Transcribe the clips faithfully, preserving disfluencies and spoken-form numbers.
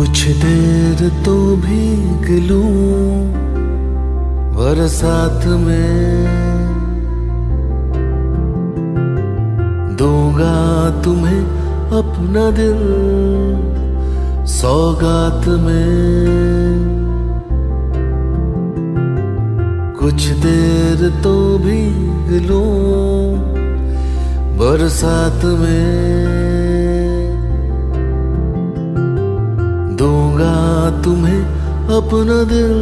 कुछ देर तो भीग लूं बरसात में, दूंगा तुम्हें अपना दिल सौगात में। कुछ देर तो भीग लूं बरसात में, दूंगा तुम्हें अपना दिल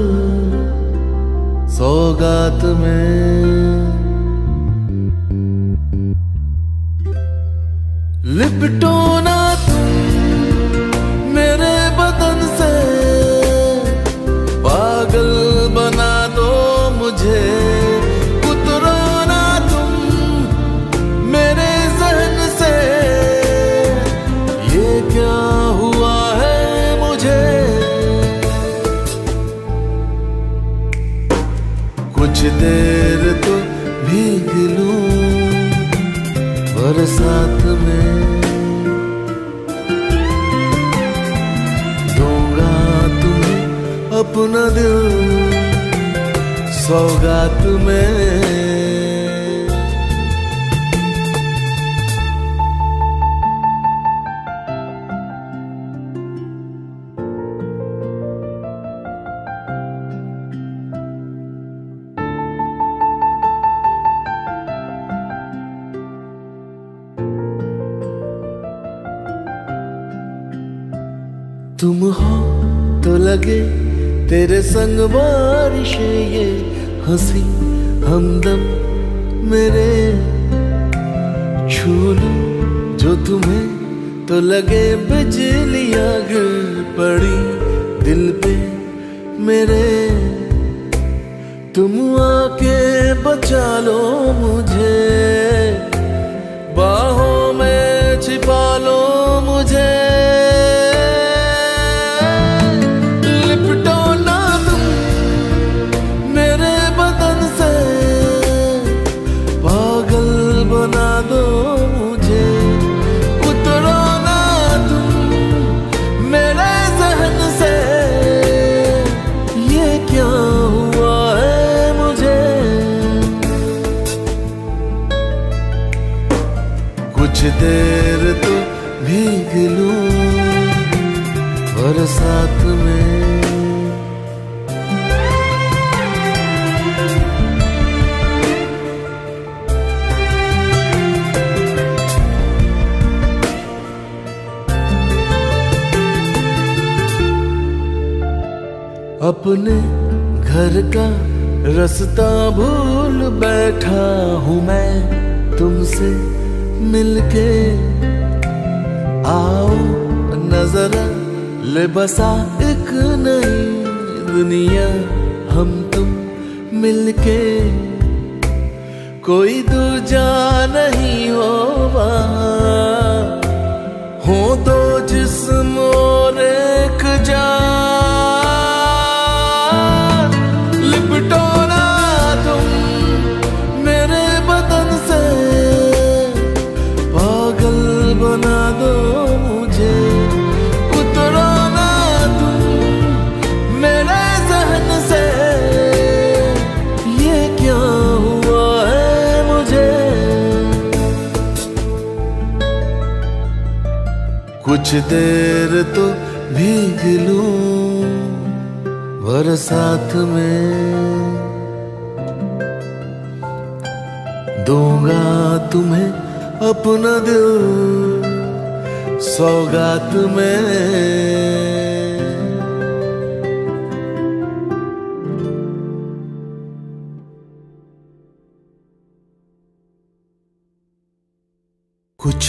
सौगात में। लिपटो ना तुम मेरे बदन से, पागल बना दो मुझे। उतरो ना तुम मेरे जहन से, ये क्या हुआ है मुझे। कुछ देर तो भीग लूं बरसात में, दूंगा तुम्हें अपना दिल सौगात में। तुम हो तो लगे तेरे संग बारिशें ये हंसी हमदम मेरे। छू लूं जो तुम्हें तो लगे बिजलियां गिर पड़ी दिल पे मेरे। तुम आके बचा लो मुझे, बाहों में छिपा लो मुझे। बना दो मुझे, उतरो ना तुम मेरे जहन से, ये क्या हुआ है मुझे। कुछ देर तो भीग लूं बरसात में, अपने घर का रास्ता भूल बैठा हूँ मैं तुमसे मिलके। आओ नजरा ले बसा एक नई दुनिया हम तुम मिलके। कोई दूजा नहीं हो वहाँ, हो दो जिस्म और एक जान। लिपटो ना तुम मेरे बदन से, पागल बना दो मुझे। उतरो ना तुम मेरे जहन से, ये क्या हुआ है मुझे। कुछ देर तो भीग लूं बरसात में, दूंगा तुम्हें अपना दिल सौगात में। कुछ